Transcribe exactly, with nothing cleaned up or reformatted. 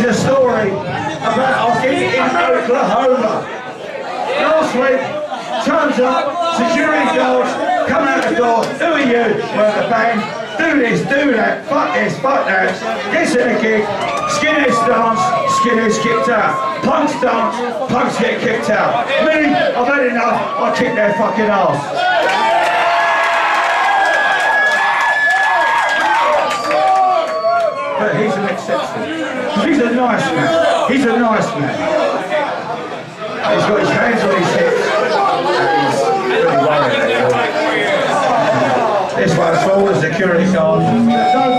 a story about I think in Oklahoma. Last week, turns up, security guards come out the door. Who are you? We're the band. Do this, do that, fuck this, fuck that. Gets in a gig, skinheads dance, skinheads kicked out. Punks dance, punks get kicked out. Me, I've had enough, I kick their fucking ass. But he's an exception. He's a nice man. He's a nice man. He's got his hands on his hips. He's really worried. This one's for all the security guards.